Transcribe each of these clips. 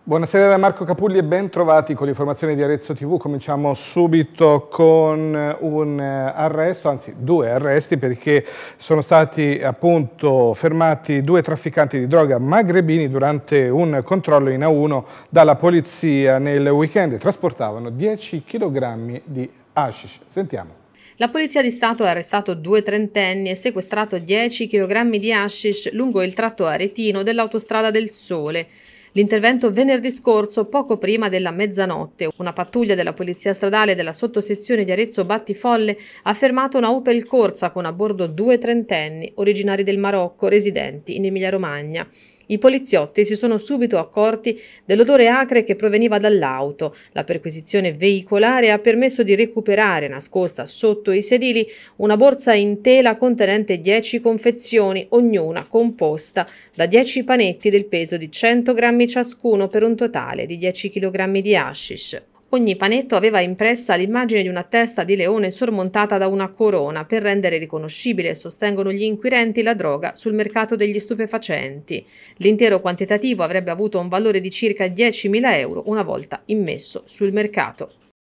Buonasera da Marco Capulli e ben trovati con le informazioni di Arezzo TV. Cominciamo subito con un arresto, anzi due arresti, perché sono stati appunto fermati due trafficanti di droga magrebini durante un controllo in A1 dalla polizia nel weekend. Trasportavano 10 kg di hashish. Sentiamo. La Polizia di Stato ha arrestato due trentenni e sequestrato 10 kg di hashish lungo il tratto aretino dell'Autostrada del Sole. L'intervento venerdì scorso, poco prima della mezzanotte. Una pattuglia della Polizia Stradale della sottosezione di Arezzo Battifolle ha fermato una Opel Corsa con a bordo due trentenni, originari del Marocco, residenti in Emilia-Romagna. I poliziotti si sono subito accorti dell'odore acre che proveniva dall'auto. La perquisizione veicolare ha permesso di recuperare, nascosta sotto i sedili, una borsa in tela contenente 10 confezioni, ognuna composta da 10 panetti del peso di 100 grammi ciascuno per un totale di 10 kg di hashish. Ogni panetto aveva impressa l'immagine di una testa di leone sormontata da una corona per rendere riconoscibile, sostengono gli inquirenti, la droga sul mercato degli stupefacenti. L'intero quantitativo avrebbe avuto un valore di circa 10.000 euro una volta immesso sul mercato.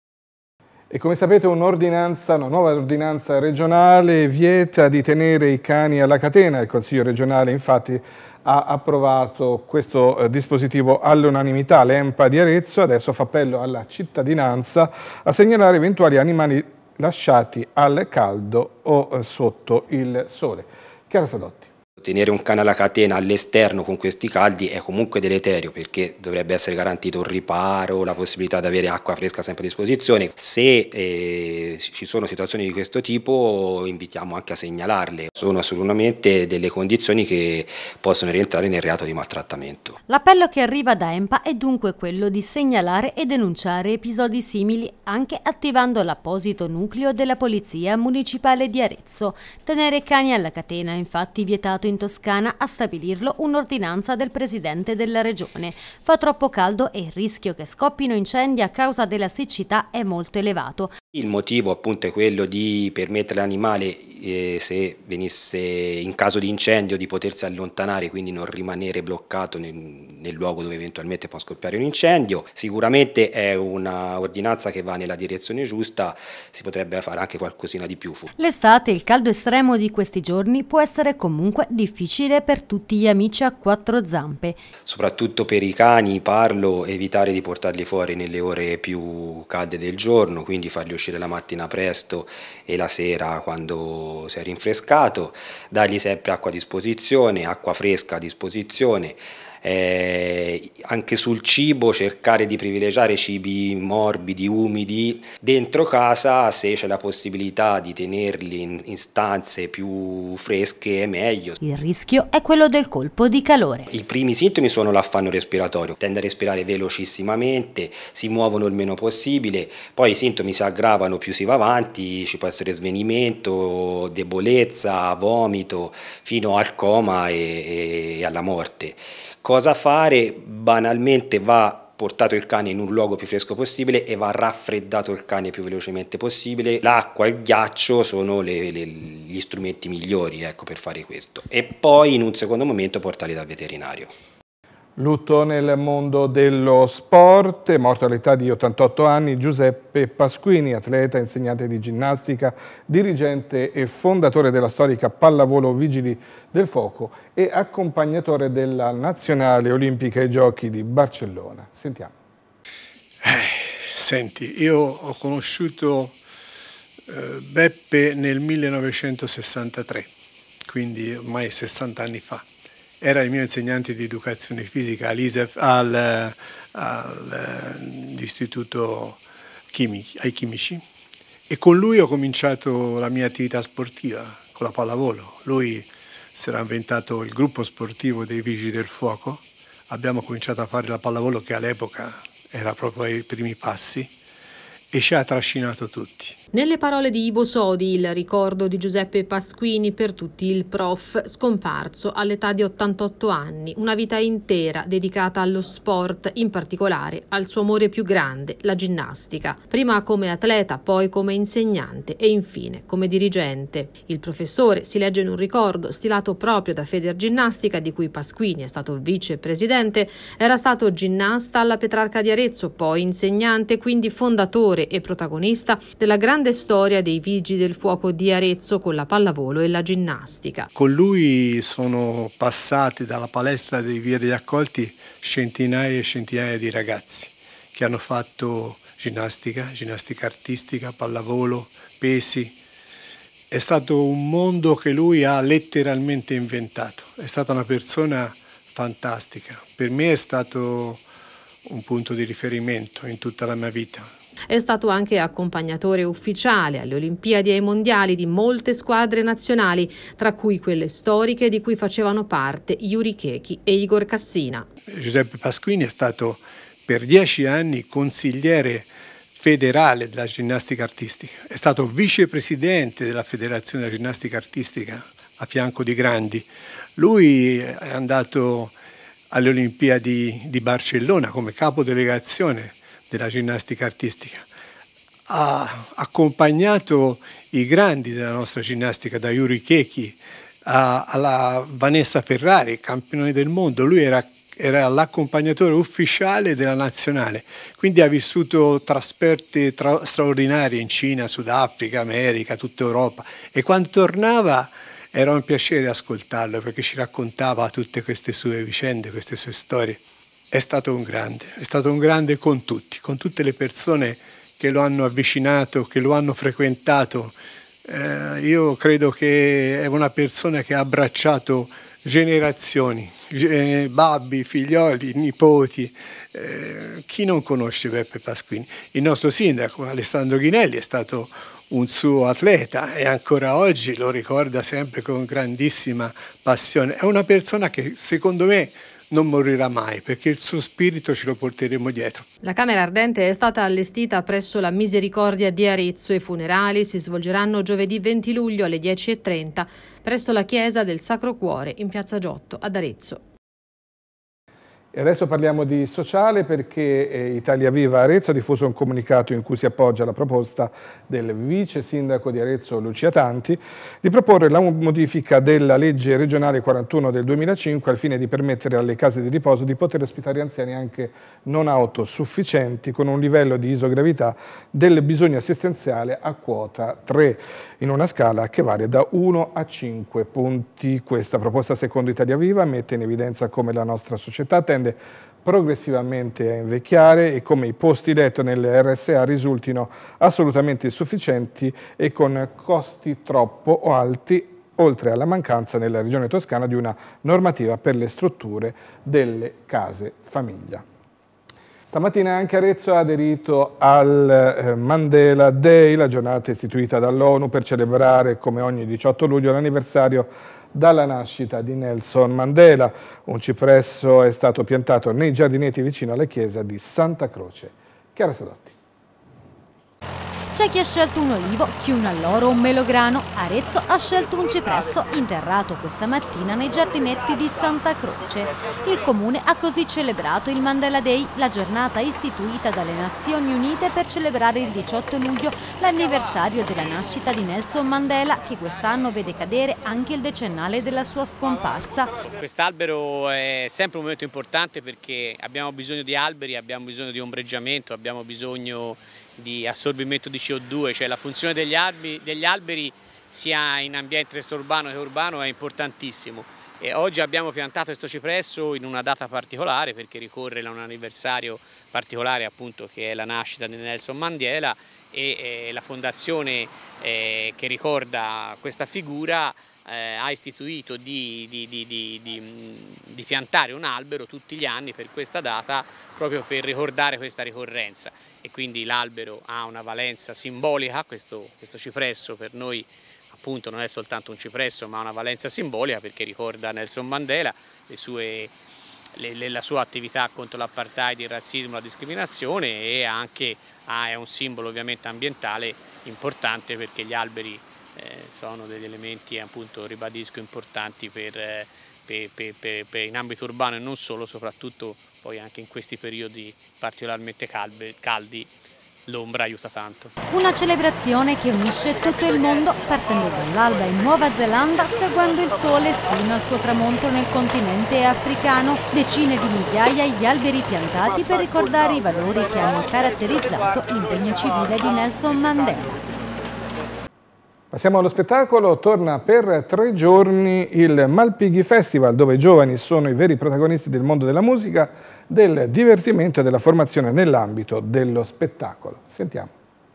E come sapete una nuova ordinanza regionale vieta di tenere i cani alla catena. Il Consiglio regionale infatti ha approvato questo dispositivo all'unanimità. L'ENPA di Arezzo adesso fa appello alla cittadinanza a segnalare eventuali animali lasciati al caldo o sotto il sole. Chiara Sadotti. Tenere un cane alla catena all'esterno con questi caldi è comunque deleterio, perché dovrebbe essere garantito un riparo, la possibilità di avere acqua fresca sempre a disposizione. Se ci sono situazioni di questo tipo invitiamo anche a segnalarle. Sono assolutamente delle condizioni che possono rientrare nel reato di maltrattamento. L'appello che arriva da ENPA è dunque quello di segnalare e denunciare episodi simili anche attivando l'apposito nucleo della Polizia Municipale di Arezzo. Tenere cani alla catena è infatti vietato in Toscana, a stabilirlo un'ordinanza del presidente della regione. Fa troppo caldo e il rischio che scoppino incendi a causa della siccità è molto elevato. Il motivo appunto è quello di permettere all'animale, se venisse in caso di incendio, di potersi allontanare, quindi non rimanere bloccato nel luogo dove eventualmente può scoppiare un incendio. Sicuramente è una ordinanza che va nella direzione giusta, si potrebbe fare anche qualcosina di più. L'estate, il caldo estremo di questi giorni può essere comunque difficile per tutti gli amici a quattro zampe. Soprattutto per i cani parlo, evitare di portarli fuori nelle ore più calde del giorno, quindi farli uscire la mattina presto e la sera quando si è rinfrescato, dargli sempre acqua a disposizione, acqua fresca a disposizione. Anche sul cibo cercare di privilegiare cibi morbidi, umidi. Dentro casa, se c'è la possibilità di tenerli in stanze più fresche, è meglio. Il rischio è quello del colpo di calore. I primi sintomi sono l'affanno respiratorio, tende a respirare velocissimamente, si muovono il meno possibile, poi i sintomi si aggravano più si va avanti, ci può essere svenimento, debolezza, vomito, fino al coma e alla morte. Cosa fare? Banalmente va portato il cane in un luogo più fresco possibile e va raffreddato il cane più velocemente possibile. L'acqua e il ghiaccio sono gli strumenti migliori, ecco, per fare questo. E poi in un secondo momento portarli dal veterinario. Lutto nel mondo dello sport, è morto all'età di 88 anni Giuseppe Pasquini, atleta, insegnante di ginnastica, dirigente e fondatore della storica pallavolo Vigili del Fuoco e accompagnatore della Nazionale Olimpica ai Giochi di Barcellona. Sentiamo. Senti, io ho conosciuto Beppe nel 1963, quindi ormai 60 anni fa. Era il mio insegnante di educazione fisica all'istituto ai chimici e con lui ho cominciato la mia attività sportiva con la pallavolo. Lui si era inventato il gruppo sportivo dei Vigili del Fuoco, abbiamo cominciato a fare la pallavolo che all'epoca era proprio ai primi passi e ci ha trascinato tutti. Nelle parole di Ivo Sodi, il ricordo di Giuseppe Pasquini per tutti, il prof scomparso all'età di 88 anni, una vita intera dedicata allo sport, in particolare al suo amore più grande, la ginnastica, prima come atleta, poi come insegnante e infine come dirigente. Il professore, si legge in un ricordo stilato proprio da Federginnastica, di cui Pasquini è stato vicepresidente, era stato ginnasta alla Petrarca di Arezzo, poi insegnante, quindi fondatore e protagonista della grande storia dei Vigili del Fuoco di Arezzo con la pallavolo e la ginnastica. Con lui sono passati dalla palestra dei Via degli Accolti centinaia e centinaia di ragazzi che hanno fatto ginnastica artistica, pallavolo, pesi. È stato un mondo che lui ha letteralmente inventato. È stata una persona fantastica. Per me è stato un punto di riferimento in tutta la mia vita. È stato anche accompagnatore ufficiale alle Olimpiadi e ai Mondiali di molte squadre nazionali, tra cui quelle storiche di cui facevano parte Yuri Chechi e Igor Cassina. Giuseppe Pasquini è stato per 10 anni consigliere federale della ginnastica artistica, è stato vicepresidente della Federazione della Ginnastica Artistica a fianco di Grandi. Lui è andato alle Olimpiadi di Barcellona come capodelegazione della ginnastica artistica, ha accompagnato i grandi della nostra ginnastica, da Yuri Chechi alla Vanessa Ferrari, campione del mondo. Lui era l'accompagnatore ufficiale della nazionale, quindi ha vissuto trasferte straordinarie in Cina, Sudafrica, America, tutta Europa, e quando tornava era un piacere ascoltarlo perché ci raccontava tutte queste sue vicende, queste sue storie. È stato un grande con tutti, con tutte le persone che lo hanno avvicinato, che lo hanno frequentato. Io credo che è una persona che ha abbracciato generazioni, babbi, figlioli, nipoti. Chi non conosce Beppe Pasquini? Il nostro sindaco Alessandro Ghinelli è stato un suo atleta e ancora oggi lo ricorda sempre con grandissima passione. È una persona che secondo me non morirà mai, perché il suo spirito ce lo porteremo dietro. La Camera Ardente è stata allestita presso la Misericordia di Arezzo e i funerali si svolgeranno giovedì 20 luglio alle 10:30 presso la chiesa del Sacro Cuore in Piazza Giotto ad Arezzo. E adesso parliamo di sociale, perché Italia Viva Arezzo ha diffuso un comunicato in cui si appoggia alla proposta del vice sindaco di Arezzo Lucia Tanti di proporre la modifica della legge regionale 41 del 2005 al fine di permettere alle case di riposo di poter ospitare anziani anche non autosufficienti con un livello di isogravità del bisogno assistenziale a quota 3 in una scala che varia da 1 a 5 punti. Questa proposta, secondo Italia Viva, mette in evidenza come la nostra società tende progressivamente a invecchiare e come i posti letto nelle RSA risultino assolutamente insufficienti e con costi troppo alti, oltre alla mancanza nella regione toscana di una normativa per le strutture delle case famiglia. Stamattina anche Arezzo ha aderito al Mandela Day, la giornata istituita dall'ONU per celebrare, come ogni 18 luglio, l'anniversario dalla nascita di Nelson Mandela. Un cipresso è stato piantato nei giardinetti vicino alla chiesa di Santa Croce. Chiara Sadotti. C'è chi ha scelto un olivo, chi un alloro o un melograno. Arezzo ha scelto un cipresso interrato questa mattina nei giardinetti di Santa Croce. Il comune ha così celebrato il Mandela Day, la giornata istituita dalle Nazioni Unite per celebrare il 18 luglio l'anniversario della nascita di Nelson Mandela, che quest'anno vede cadere anche il decennale della sua scomparsa. Quest'albero è sempre un momento importante perché abbiamo bisogno di alberi, abbiamo bisogno di ombreggiamento, abbiamo bisogno di assorbimento di CO2, cioè la funzione degli alberi sia in ambiente extraurbano che urbano è importantissimo. E oggi abbiamo piantato questo cipresso in una data particolare perché ricorre a un anniversario particolare, appunto, che è la nascita di Nelson Mandela, e la fondazione che ricorda questa figura ha istituito di piantare un albero tutti gli anni per questa data, proprio per ricordare questa ricorrenza, e quindi l'albero ha una valenza simbolica. Questo cipresso per noi appunto non è soltanto un cipresso, ma ha una valenza simbolica perché ricorda Nelson Mandela, le sue la sua attività contro l'apartheid, il razzismo, la discriminazione, e anche è un simbolo ovviamente ambientale importante, perché gli alberi sono degli elementi, appunto, ribadisco, importanti in ambito urbano e non solo, soprattutto poi anche in questi periodi particolarmente caldi. L'ombra aiuta tanto. Una celebrazione che unisce tutto il mondo, partendo dall'alba in Nuova Zelanda, seguendo il sole sino al suo tramonto nel continente africano. Decine di migliaia gli alberi piantati per ricordare i valori che hanno caratterizzato l'impegno civile di Nelson Mandela. Passiamo allo spettacolo. Torna per 3 giorni il Malpighi Festival, dove i giovani sono i veri protagonisti del mondo della musica, del divertimento e della formazione nell'ambito dello spettacolo. Sentiamo.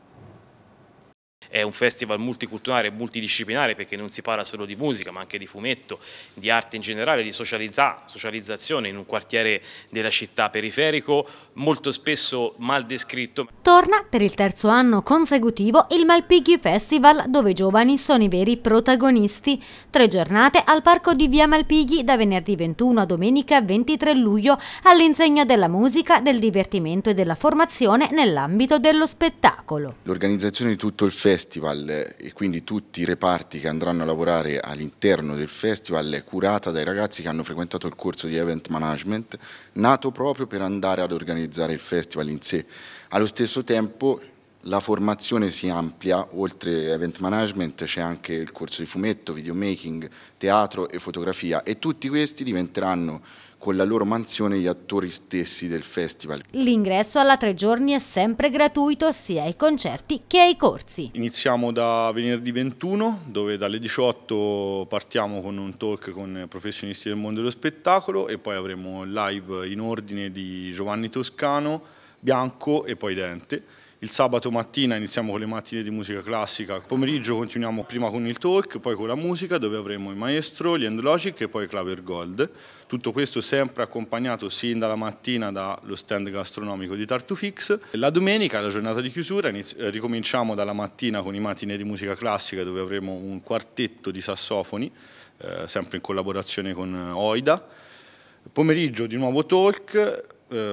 È un festival multiculturale e multidisciplinare, perché non si parla solo di musica, ma anche di fumetto, di arte in generale, di socializzazione in un quartiere della città periferico, molto spesso mal descritto. Torna per il 3° anno consecutivo il Malpighi Festival, dove i giovani sono i veri protagonisti. 3 giornate al parco di Via Malpighi, da venerdì 21 a domenica 23 luglio, all'insegna della musica, del divertimento e della formazione nell'ambito dello spettacolo. L'organizzazione di tutto il festival e quindi tutti i reparti che andranno a lavorare all'interno del festival è curata dai ragazzi che hanno frequentato il corso di Event Management, nato proprio per andare ad organizzare il festival in sé. Allo stesso tempo la formazione si amplia, oltre Event Management c'è anche il corso di fumetto, videomaking, teatro e fotografia, e tutti questi diventeranno con la loro mansione gli attori stessi del festival. L'ingresso alla 3 giorni è sempre gratuito, sia ai concerti che ai corsi. Iniziamo da venerdì 21, dove dalle 18 partiamo con un talk con professionisti del mondo dello spettacolo, e poi avremo il live in ordine di Giovanni Toscano, Bianco e poi Dente. Il sabato mattina iniziamo con le mattine di musica classica, pomeriggio continuiamo prima con il talk, poi con la musica, dove avremo il maestro, gli End Logic e poi Claver Gold. Tutto questo sempre accompagnato sin dalla mattina dallo stand gastronomico di Tartufix. La domenica, la giornata di chiusura, ricominciamo dalla mattina con i mattine di musica classica, dove avremo un quartetto di sassofoni, sempre in collaborazione con Oida. Pomeriggio di nuovo talk.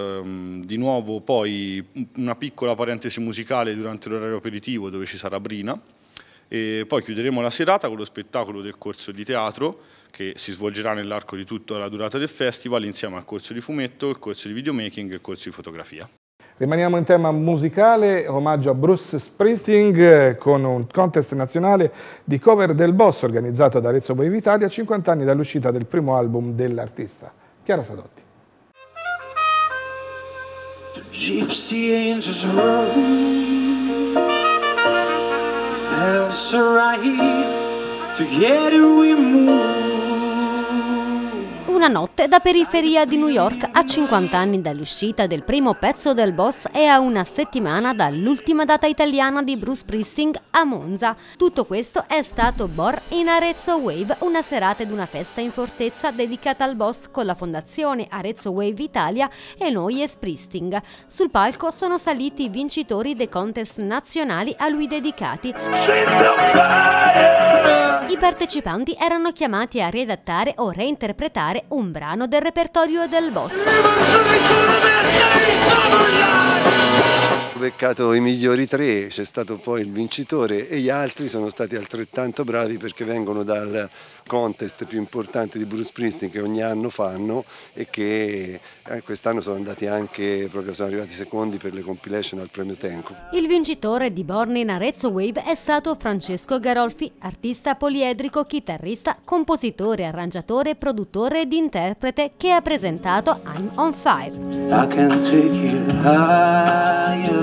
Di nuovo poi una piccola parentesi musicale durante l'orario aperitivo, dove ci sarà Brina, e poi chiuderemo la serata con lo spettacolo del corso di teatro, che si svolgerà nell'arco di tutta la durata del festival, insieme al corso di fumetto, il corso di videomaking e il corso di fotografia. Rimaniamo in tema musicale, omaggio a Bruce Springsteen con un contest nazionale di cover del Boss organizzato da Arezzo Wave Italia, 50 anni dall'uscita del primo album dell'artista. Chiara Sadotti. Gypsy angels run, felt so right, together we move. Una notte da periferia di New York, a 50 anni dall'uscita del primo pezzo del Boss e a una settimana dall'ultima data italiana di Bruce Springsteen a Monza. Tutto questo è stato Bor in Arezzo Wave, una serata ed una festa in fortezza dedicata al Boss con la fondazione Arezzo Wave Italia e noi e Springsteen. Sul palco sono saliti i vincitori dei contest nazionali a lui dedicati. I partecipanti erano chiamati a redattare o reinterpretare un brano del repertorio del Boss. Ho beccato i migliori 3, c'è stato poi il vincitore e gli altri sono stati altrettanto bravi, perché vengono dal contest più importante di Bruce Springsteen che ogni anno fanno, e che quest'anno sono andati anche, proprio sono arrivati secondi per le compilation al premio Tenco. Il vincitore di Born in Arezzo Wave è stato Francesco Garolfi, artista poliedrico, chitarrista, compositore, arrangiatore, produttore ed interprete, che ha presentato I'm on Fire. I can take you higher.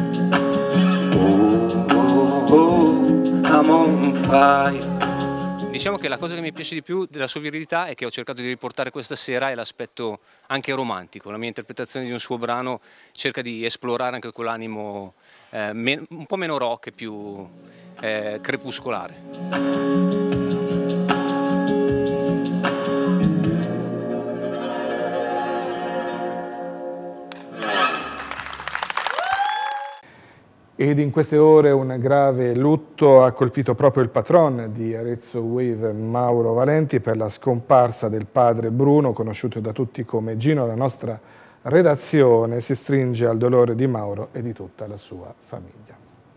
Oh, oh, oh, I'm on fire. Diciamo che la cosa che mi piace di più della sua virilità è che ho cercato di riportare questa sera è l'aspetto anche romantico. La mia interpretazione di un suo brano cerca di esplorare anche quell'animo un po' meno rock e più crepuscolare. Ed in queste ore un grave lutto ha colpito proprio il patron di Arezzo Wave, Mauro Valenti, per la scomparsa del padre Bruno, conosciuto da tutti come Gino. La nostra redazione si stringe al dolore di Mauro e di tutta la sua famiglia.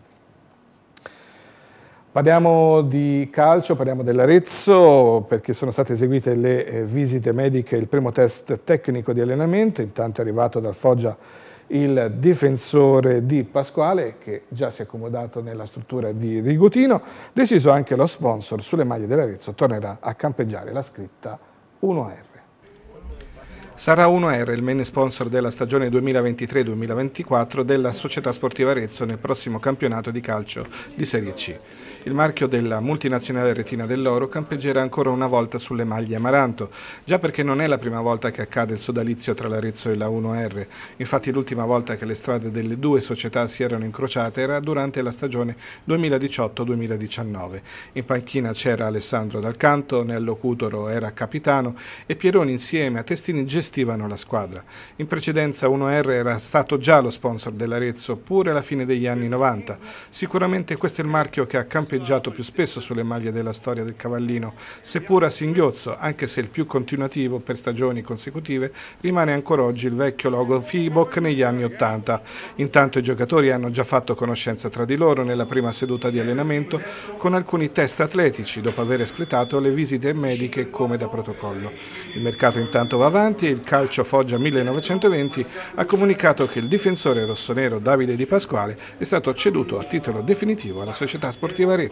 Parliamo di calcio, parliamo dell'Arezzo, perché sono state eseguite le visite mediche e il primo test tecnico di allenamento. Intanto è arrivato dal Foggia il difensore Di Pasquale, che già si è accomodato nella struttura di Rigutino. Deciso anche lo sponsor sulle maglie dell'Arezzo, tornerà a campeggiare la scritta 1R. Sarà 1R il main sponsor della stagione 2023-2024 della Società Sportiva Arezzo nel prossimo campionato di calcio di Serie C. Il marchio della multinazionale Retina dell'Oro campeggerà ancora una volta sulle maglie Amaranto, già perché non è la prima volta che accade il sodalizio tra l'Arezzo e la 1R. Infatti l'ultima volta che le strade delle due società si erano incrociate era durante la stagione 2018-2019. In panchina c'era Alessandro Dal Canto, Nello Cutoro era capitano e Pieroni insieme a Testini gestivano la squadra. In precedenza 1R era stato già lo sponsor dell'Arezzo pure alla fine degli anni 90. Sicuramente questo è il marchio che ha campeggiato più spesso sulle maglie della storia del Cavallino, seppur a singhiozzo, anche se il più continuativo per stagioni consecutive rimane ancora oggi il vecchio logo Fibok negli anni 80. Intanto i giocatori hanno già fatto conoscenza tra di loro nella prima seduta di allenamento con alcuni test atletici dopo aver espletato le visite mediche come da protocollo. Il mercato intanto va avanti e il Calcio Foggia 1920 ha comunicato che il difensore rossonero Davide Di Pasquale è stato ceduto a titolo definitivo alla Società Sportiva Arezzo.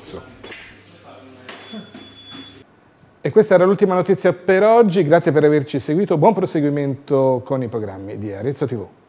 E questa era l'ultima notizia per oggi, grazie per averci seguito, buon proseguimento con i programmi di Arezzo TV.